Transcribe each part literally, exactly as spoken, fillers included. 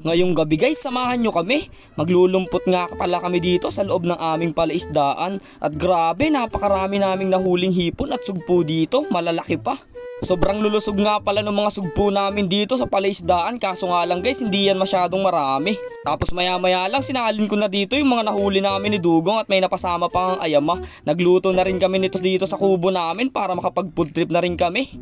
Ngayong gabi guys, samahan nyo kami. Maglulumpot nga pala kami dito sa loob ng aming palaisdaan. At grabe, napakarami naming nahuling hipon at sugpo dito, malalaki pa. Sobrang lulusog nga pala ng mga sugpo namin dito sa palaisdaan, kaso nga lang guys, hindi yan masyadong marami. Tapos maya maya lang sinalin ko na dito yung mga nahuli namin ni Dugong at may napasama pang ayama. Nagluto na rin kami nito dito sa kubo namin para makapag food trip na rin kami.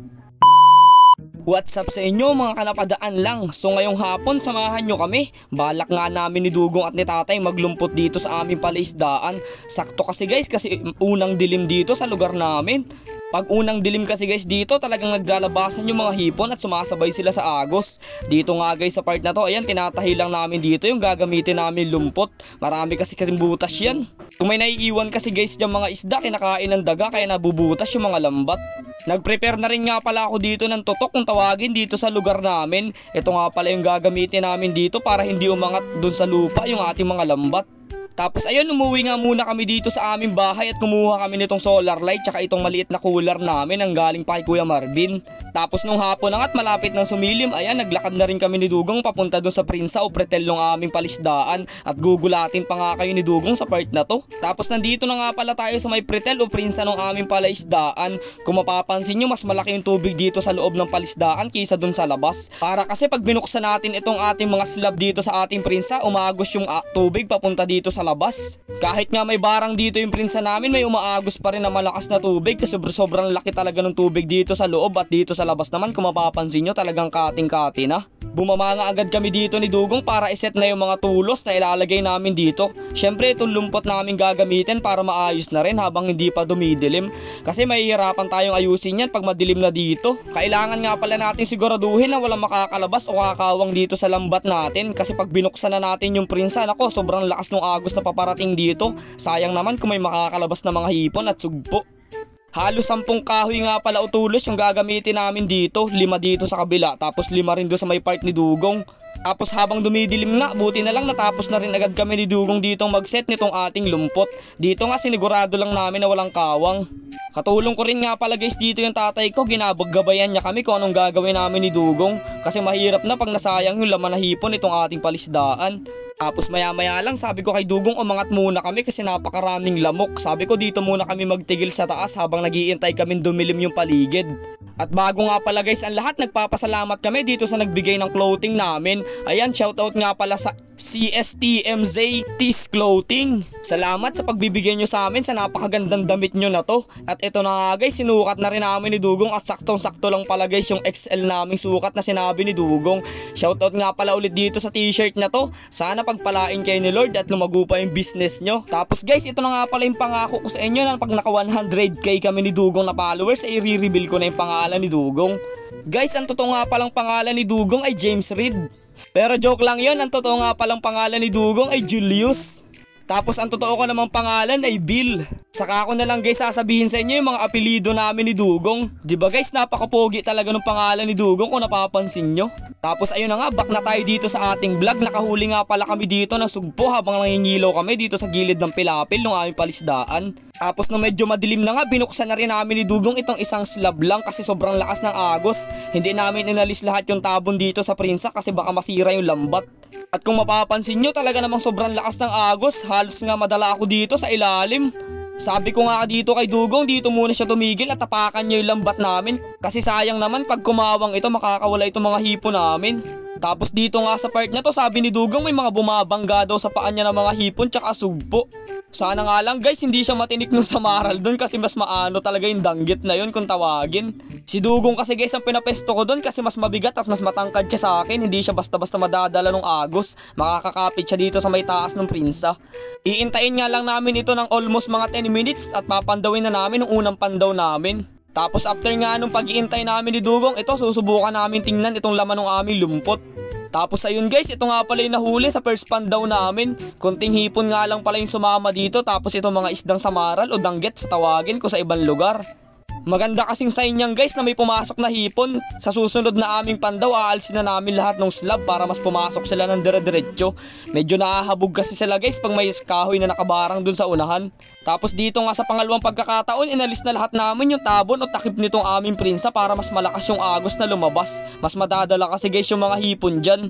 What's up sa inyo mga kanapadaan lang? So ngayong hapon samahan nyo kami. Balak nga namin ni Dugong at ni Tatay maglumpot dito sa aming palaisdaan. Sakto kasi guys, kasi unang dilim dito sa lugar namin. Pag unang dilim kasi guys dito, talagang naglalabasan yung mga hipon at sumasabay sila sa agos. Dito nga guys sa part na to, ayan, tinatahi lang namin dito yung gagamitin namin lumpot. Marami kasi kasing butas yan. Kung may naiiwan kasi guys yung mga isda, kinakain ng daga kaya nabubutas yung mga lambat. Nag-prepare na rin nga pala ako dito ng tutok kung tawagin dito sa lugar namin. Ito nga pala yung gagamitin namin dito para hindi umangat dun sa lupa yung ating mga lambat. Tapos ayun, umuwi nga muna kami dito sa aming bahay at kumuha kami nitong solar light tsaka itong maliit na cooler namin ang galing pa kay Kuya Marvin. Tapos nung hapon na at malapit ng sumilim, ayan, naglakad na rin kami ni Dugong papunta doon sa Prinsa o Pretel ng aming palisdaan at gugulatin pa nga kayo ni Dugong sa part na to. Tapos nandito na nga pala tayo sa may Pretel o Prinsa ng aming palaisdaan. Kung mapapansin nyo, mas malaki yung tubig dito sa loob ng palisdaan kaysa doon sa labas. Para kasi pag binuksan natin itong ating mga slab dito sa ating Prinsa, umagos yung uh, tubig papunta dito sa labas. Kahit nga may barang dito yung Prinsa namin, may umaagos pa rin na malakas na tubig kasi sobrang laki talaga ng tubig dito sa loob at dito sa labas naman kung mapapansin nyo talagang kating-kati na. Bumama nga agad kami dito ni Dugong para iset na yung mga tulos na ilalagay namin dito. Syempre itong lumpot namin gagamitin para maayos na rin habang hindi pa dumidilim. Kasi mahihirapan tayong ayusin yan pag madilim na dito. Kailangan nga pala natin siguraduhin na walang makakalabas o kakawang dito sa lambat natin. Kasi pag binuksan na natin yung Prinsa, nako, sobrang lakas ng agos na paparating dito. Sayang naman kung may makakalabas na mga hipon at sugpo. Halos sampung kahoy nga pala o tulos yung gagamitin namin dito. Lima dito sa kabila, tapos lima rin doon sa may part ni Dugong. Tapos habang dumidilim nga, buti na lang natapos na rin agad kami ni Dugong ditong mag-set nitong ating lumpot. Dito nga sinigurado lang namin na walang kawang. Katulong ko rin nga pala guys dito yung tatay ko. Ginabaggabayan niya kami kung anong gagawin namin ni Dugong. Kasi mahirap na pag nasayang yung laman na hipon itong ating palisdaan. Tapos maya maya lang sabi ko kay Dugong umangat muna kami kasi napakaraming lamok. Sabi ko dito muna kami magtigil sa taas habang nagiintay kami dumilim yung paligid. At bago nga pala guys ang lahat, nagpapasalamat kami dito sa nagbigay ng clothing namin. Ayan, shoutout nga pala sa C S T M Z Tees Clothing. Salamat sa pagbibigay nyo sa amin sa napakagandang damit nyo na to. At ito na nga guys, sinukat na rin namin ni Dugong at saktong sakto lang pala guys yung X L naming sukat na sinabi ni Dugong. Shoutout nga pala ulit dito sa t-shirt na to. Sana pagpalain kayo ni Lord at lumago pa yung business nyo. Tapos guys, ito na nga pala yung pangako ko sa inyo na pag naka one hundred K kami ni Dugong na followers ay i-reveal ko na yung pangalan ni Dugong. Guys, ang totoo nga palang pangalan ni Dugong ay James Reed. Pero joke lang yon, ang totoo nga palang pangalan ni Dugong ay Julius. Tapos ang totoo ko namang pangalan ay Bill. Saka ako na lang guys sasabihin sa inyo yung mga apelido namin ni Dugong. Diba guys, napakapogi talaga ng pangalan ni Dugong kung napapansin nyo. Tapos ayun na nga, back na tayo dito sa ating vlog. Nakahuli nga pala kami dito ng sugpo habang nangingilaw kami dito sa gilid ng pilapil ng aming palisdaan. Tapos nung medyo madilim na nga, binuksan na rin namin ni Dugong itong isang slab lang kasi sobrang lakas ng agos. Hindi namin inalis lahat yung tabon dito sa Prinsa kasi baka masira yung lambat. At kung mapapansin nyo, talaga namang sobrang lakas ng agos. Halos nga madala ako dito sa ilalim. Sabi ko nga dito kay Dugong, dito muna siya tumigil at tapakan niya yung lambat namin. Kasi sayang naman pag kumawang ito, makakawala itong mga hipon namin. Tapos dito nga sa part na to, sabi ni Dugong may mga bumabangga daw sa paan niya ng mga hipon tsaka sugpo. Sana nga lang guys, hindi siya matinik nung samaral dun kasi mas maano talaga yung danggit na yun kung tawagin. Si Dugong kasi guys ang pinapesto ko dun kasi mas mabigat at mas matangkad siya sa akin. Hindi siya basta-basta madadala ng agos. Makakakapit siya dito sa may taas ng Prinsa. Iintayin nga lang namin ito ng almost mga ten minutes at papandawin na namin yung unang pandaw namin. Tapos after nga nung pag-iintay namin ni Dugong, ito susubukan namin tingnan itong laman ng aming lumpot. Tapos ayun guys, ito nga pala yung nahuli sa first pandaw namin. Konting hipon nga lang pala yung sumama dito. Tapos itong mga isdang samaral o danggit sa tawagin ko sa ibang lugar. Maganda kasing sign niyan guys na may pumasok na hipon. Sa susunod na aming pandaw, aalsin na namin lahat ng slab para mas pumasok sila ng dire-diretso. Medyo naahabog kasi sila guys pag may kahoy na nakabarang dun sa unahan. Tapos dito nga sa pangalawang pagkakataon, inalis na lahat namin yung tabon o takip nitong aming Prinsa para mas malakas yung agos na lumabas. Mas madadala kasi guys yung mga hipon dyan.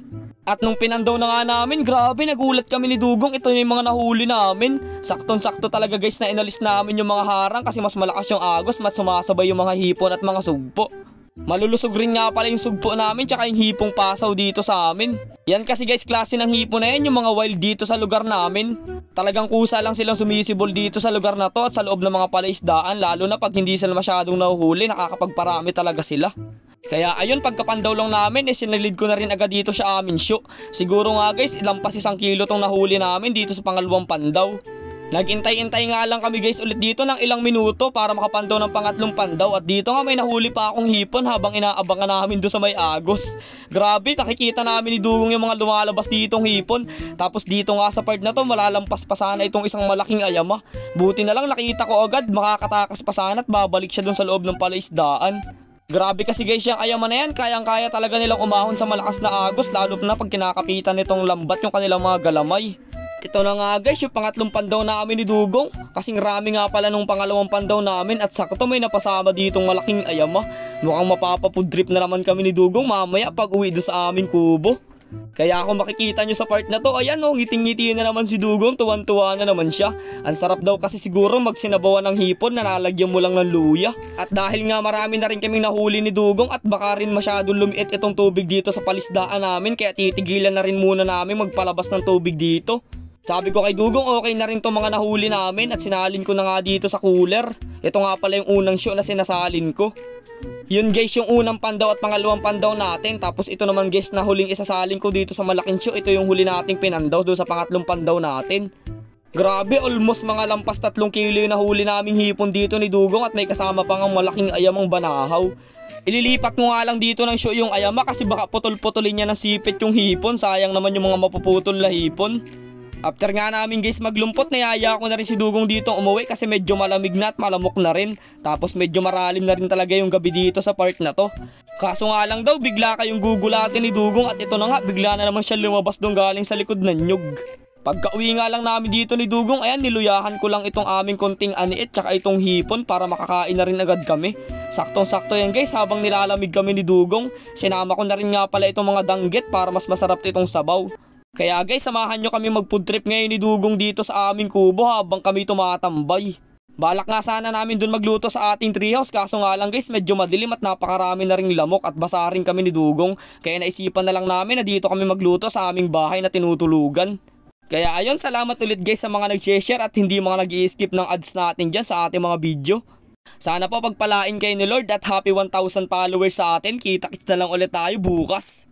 At nung pinandaw na nga namin, grabe nagulat kami ni Dugong. Ito yung mga nahuli namin. Saktong-sakto talaga guys na inalis namin yung mga harang kasi mas malakas yung agos, mas sumasabay yung mga hipon at mga sugpo. Malulusog rin nga pala yung sugpo namin tsaka yung hipong pasaw dito sa amin. Yan kasi guys, klase ng hipon na yan, yung mga wild dito sa lugar namin. Talagang kusa lang silang sumisibol dito sa lugar na to at sa loob ng mga palaisdaan, lalo na pag hindi sila masyadong nahuhuli, nakakapagparami talaga sila. Kaya ayun, pagkapandaw lang namin, eh sinalid ko na rin agad dito sa amin show. Siguro nga guys, ilampas isang kilo tong nahuli namin dito sa pangalawang pandaw. Nagintay-intay nga lang kami guys ulit dito ng ilang minuto para makapandaw ng pangatlong pandaw. At dito nga may nahuli pa akong hipon habang inaabangan namin doon sa may agos. Grabe, nakikita namin ni Dugong yung mga lumalabas ditong hipon. Tapos dito nga sa part na to, malalampas pa sana itong isang malaking ayama. Buti na lang nakita ko agad, makakatakas pa sana at babalik siya doon sa loob ng palaisdaan. Grabe kasi guys, yung ayama na yan, kayang-kaya talaga nilang umahon sa malakas na agos, lalo na pag kinakapitan nitong lambat yung kanilang mga galamay. Ito na nga guys, yung pangatlong pandaw namin ni Dugong. Kasing rami nga pala nung pangalawang pandaw namin at sakto may napasama ditong malaking ayama. Mukhang mapapapudrip na naman kami ni Dugong mamaya pag uwi doon sa aming kubo. Kaya kung makikita nyo sa part na to, ayan o, ngiting-ngiti na naman si Dugong, tuwan-tuwa na naman siya. Ang sarap daw kasi siguro magsinabawan ng hipon na nalagyan mo lang ng luya. At dahil nga marami na rin kaming nahuli ni Dugong at baka rin masyadong lumiit itong tubig dito sa palisdaan namin, kaya titigilan na rin muna namin magpalabas ng tubig dito. Sabi ko kay Dugong, okay na rin itong mga nahuli namin at sinalin ko na nga dito sa cooler. Ito nga pala yung unang show na sinasalin ko. Yun guys, yung unang pandaw at pangalawang pandaw natin. Tapos ito naman guys na huling isasalin ko dito sa malaking show. Ito yung huli nating pinandaw doon sa pangatlong pandaw natin. Grabe, almost mga lampas tatlong kilo yung nahuli naming hipon dito ni Dugong at may kasama pang ang malaking ayamang banahaw. Ililipat mo nga lang dito ng show yung ayama kasi baka putol-putulin niya ng sipit yung hipon. Sayang naman yung mga mapuputol na hipon. After nga namin guys maglumpot, niyaya ko na rin si Dugong dito umuwi kasi medyo malamig na at malamok na rin. Tapos medyo maralim na rin talaga yung gabi dito sa part na to. Kaso nga lang daw, bigla kayong gugulatin ni Dugong at ito na nga, bigla na naman siya lumabas doon galing sa likod ng nyug. Pagka uwi nga lang namin dito ni Dugong, ayan, niluyahan ko lang itong aming konting aniit tsaka itong hipon para makakain na rin agad kami. Saktong-sakto yan guys, habang nilalamig kami ni Dugong, sinama ko na rin nga pala itong mga danggit para mas masarap itong sabaw. Kaya guys, samahan nyo kami mag food trip ngayon ni Dugong dito sa aming kubo habang kami tumatambay. Balak nga sana namin dun magluto sa ating treehouse, kaso nga lang guys, medyo madilim at napakarami na ring lamok at basa rin kami ni Dugong. Kaya naisipan na lang namin na dito kami magluto sa aming bahay na tinutulugan. Kaya ayun, salamat ulit guys sa mga nag-share at hindi mga nag-i-skip ng ads natin dyan sa ating mga video. Sana po pagpalain kayo ni Lord at happy one thousand followers sa atin. Kita-kits na lang ulit tayo bukas.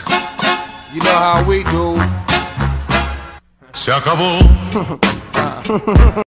You know how we do. Se acabó.